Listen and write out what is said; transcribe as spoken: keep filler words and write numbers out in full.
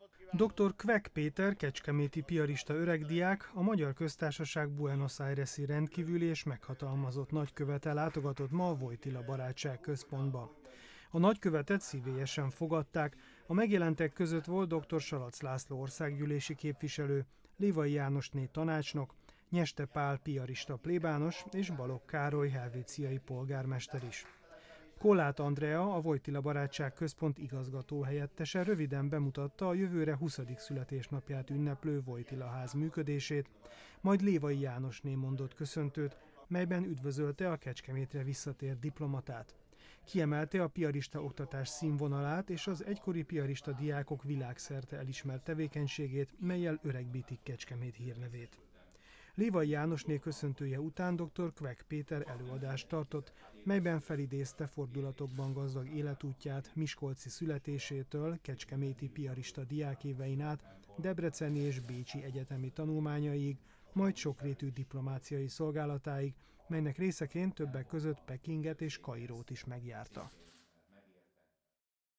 doktor Kvek Péter, kecskeméti piarista öregdiák, a Magyar Köztársaság Buenos Aires-i rendkívüli és meghatalmazott nagykövete látogatott ma a Wojtyla Barátság Központba. A nagykövetet szívélyesen fogadták, a megjelentek között volt doktor Salac László országgyűlési képviselő, Lévai Jánosné tanácsnok, Nyeste Pál piarista plébános és Balogh Károly helvéciai polgármester is. Kollát Andrea, a Wojtyla Barátság Központ igazgatóhelyettese röviden bemutatta a jövőre huszadik születésnapját ünneplő Wojtyla ház működését, majd Lévai Jánosné mondott köszöntőt, melyben üdvözölte a Kecskemétre visszatért diplomatát. Kiemelte a piarista oktatás színvonalát és az egykori piarista diákok világszerte elismert tevékenységét, mellyel öregbítik Kecskemét hírnevét. Lévai Jánosné köszöntője után doktor Kvek Péter előadást tartott, melyben felidézte fordulatokban gazdag életútját miskolci születésétől kecskeméti piarista diákévein át debreceni és bécsi egyetemi tanulmányaiig, majd sokrétű diplomáciai szolgálatáig, melynek részeként többek között Pekinget és Kairót is megjárta.